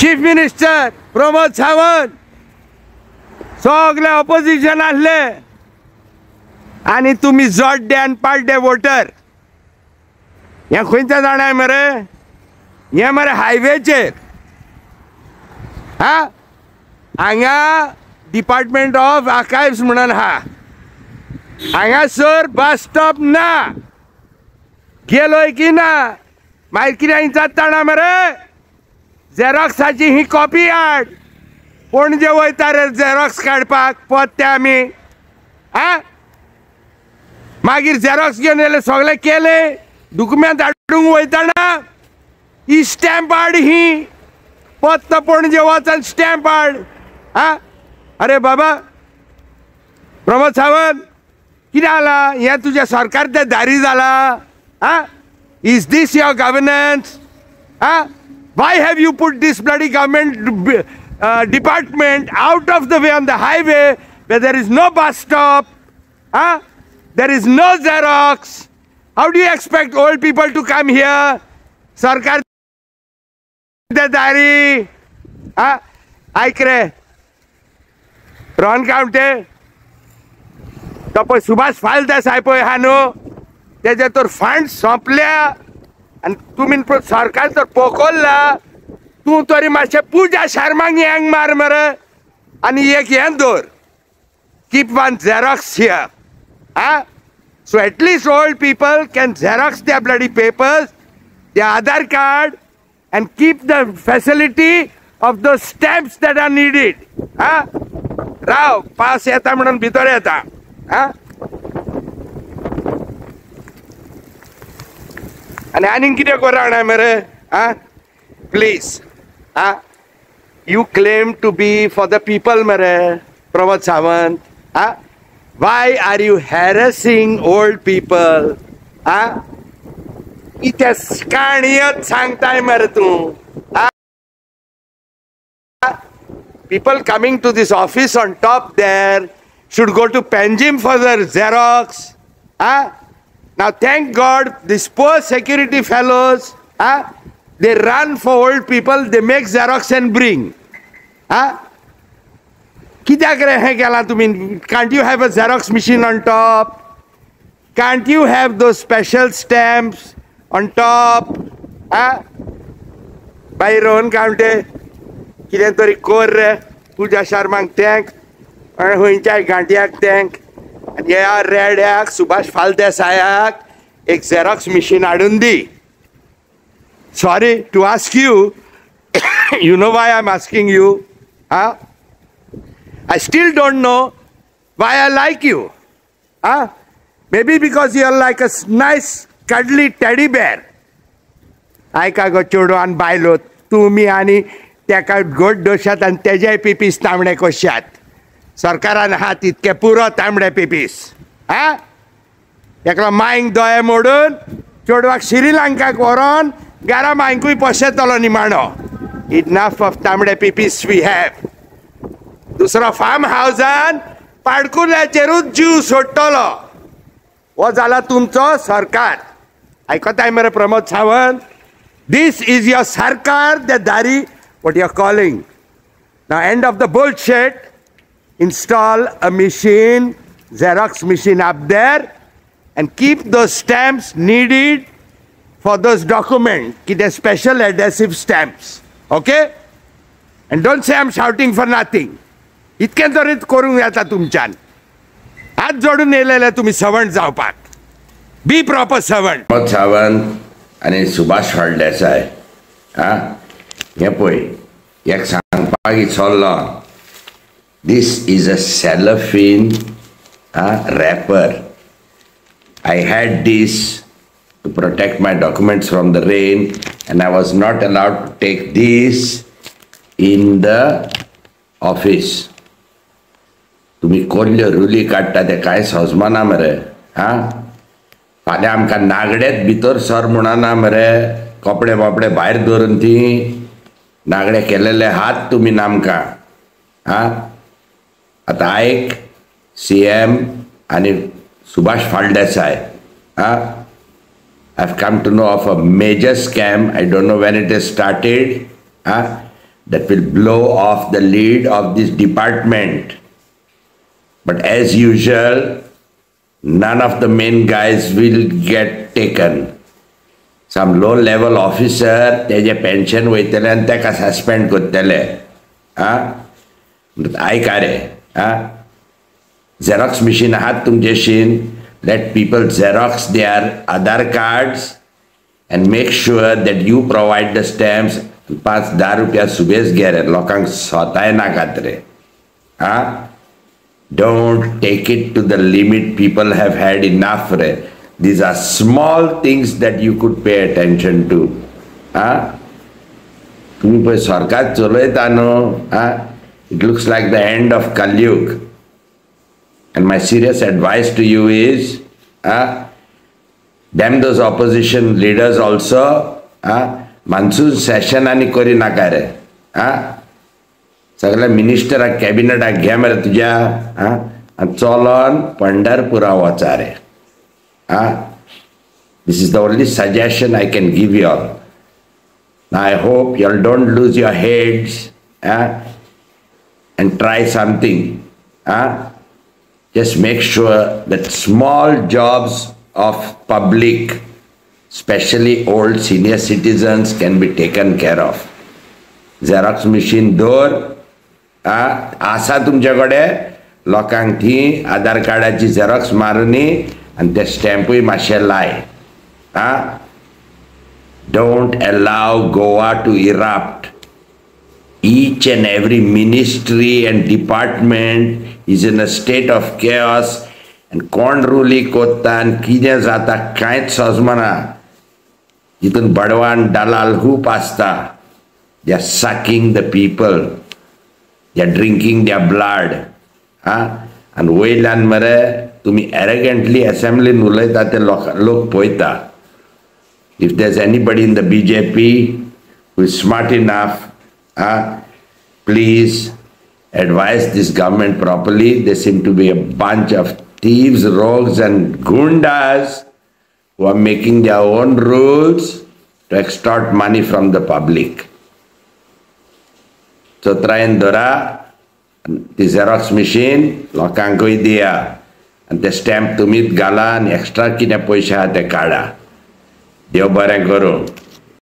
Chief minister Pramod Sawant सगळे opposition आसले आनी तुम्ही जोड्डे आनी पाड्डे वोटर. हे खंयचे जाणाय मरे, हे मरे हायवेचेर. हांगा डिपार्टमेंट ऑफ आर्कायव्स म्हणून हांगासर बस स्टॉप ना. गेलोय की ना मागीर कितें जाता मरे, झेरॉक्साची ही कॉपी हाड. पणजे वयता रे झेरॉक्स काडपाक पोत्ते आमी. मागीर झेरॉक्स घेवन येले सगळे केले, डॉक्युमेंट हाडूंक वयताना ही स्टॅम्प हाड, ही पोत्त पणजे वचून स्टॅम्प हाड. अरे बाबा प्रमोद सावंत, कितें जाला? हें तुजें सरकार तें दारी जाला? Is this your governance? Why have you put this bloody government department out of the way on the highway where there is no bus stop? There is no Xerox. How do you expect old people to come here? Sarkar de dari. ऐक रे Ron कावटे, तो पळय सुभाष फालदेसाय पळय हा न्हू, तेजे तर fund सोंपल्या आनी तुमी सरकार तर पोकोल्ला. तूं तरी मातशें पुजा शर्माक यांग मार मरे आनी एक हें दवर, keep one xerox here. So at least old people can Xerox their bloody papers, their Aadhaar card, and keep the facility of those stamps that are needed. राव पास येता म्हणून भितर येता. आणि आनीक कितें करा मरे. Please, you claim to be for the people मरे Pramod Sawant. Why are you harassing old people? इथे काणयत सांगताय मरे तू. People coming to this office on top there should go to Panjim for their Xerox. Now thank God these poor security fellows, they run for old people, they make Xerox and bring. कित्याक रे हें केलां तुमी? Can't you have a Xerox machine on top? Can't you have those special stamps on top? By Rohan Kawate, कितें तरी कर रे. पुजा शर्माक thank आनी खंयच्याय गांठयाक थँक आनी ह्या रेड्याक सुभाष फालदेसायाक एक झेरॉक्स मशीन हाडून दी. Sorry to ask you, you know why I'm asking you? I still don't know why I like you. Maybe because you're like a nice cuddly teddy bear. ऐका गो चेडवान बायलो, तुमी आनी तेका गोड दोशात आनी तेजेय पिपीस तांबडे कोशात. सरकारान हात इतके पुरो तांबडे पिपीस. एकलो मांयक दोळे मोडून चेडवाक श्रीलंकाक व्हरोन घरा मांयकूय पोशेतलो निमाणो. इनफ ऑफ तांबडे पिपीस वी हॅव. दुसरो फार्म हावजान पाडकुल्याचेरूच जीव सोडटलो. हो जाला तुमचो सरकार. आयकताय मरे Pramod Sawant, this is your सरकार द दारी what you're calling. Now end of the bullshit. Install a machine, Xerox machine up there, and keep those stamps needed for those documents. Keep the special adhesive stamps. Okay? And don't say I'm shouting for nothing. इतकें तरीत करूंक येता तुमच्यान. हात जोडून येयलेले तुमी सवंत जावपाक. बी प्रॉपर सवंत. प्रमोद सावंत आनी सुभाष फळदेसाय, हे पळय एक सांगपाक इच्छोल्लो. This is a cellophane wrapper. I had this to protect my documents from the rain, and I was not allowed to take this in the office. तुम्ही कोल्ल्यो रुली काडटा ते कांय सोजमाना मरे. फाल्यां आमकां नागडेच भितर सर म्हणना मरे. कपडे बापडे भायर दवरून ती नागडे केलेले हात तुमी नामकां. आतां आयक CM आनी Subhash फाळदेसाय, I've come to know of a major scam. I don't know when it has started, that will blow off the lid of this department. But as usual, none of the main guys will get taken. Some low-level officer, तेजे pension वयतले आनी तेका suspend करतले. I care. Xerox machine आहात तुमचेशीन. Let people Xerox their Aadhaar cards and make sure that you provide the stamps. 5-10 रुपया सुबेज घे रे, लोकांक सोताय नाकात रे. Don't take it to the limit. People have had enough रे. These are small things that you could pay attention to. तुम्ही पळय सरकार चलयता न्हू. It looks like the end of Kali Yuga. And my serious advice to you is, damn those opposition leaders also. Monsoon session ani kori naka re. Sagla minister a cabinet a घ्या मरे तुझ्या. And चलोन पंढरपुरा वचा रे. This is the only suggestion I can give you all. Now I hope you all don't lose your heads and try something. Just make sure that small jobs of public, especially old senior citizens, can be taken care of. Xerox machine door, आसा तुमच्याकडे लोकांक थी आधार कार्डाची Xerox Maruni आणि ते स्टॅम्पूय मातशे लाय. Don't allow Goa to erupt. Each and every ministry and department is in a state of chaos, and कोण रुली कोत्ता आणि कितें जाता कांयच सोजमना. जितून बडवान दलाल खूप आसता. They are sucking the people. They are drinking their blood. And वयल्यान मरे तुम्ही arrogantly assembly उलयता ते लोक पळयता. If there's anybody in the BJP who is smart enough, please advise this government properly. They seem to be a bunch of thieves, rogues and gundas who are making their own rules to extort money from the public. So try and dora the Xerox machine, lokanko idea, and the stamp tumit gala and extra kine poisha te kada. देव बरें करूं.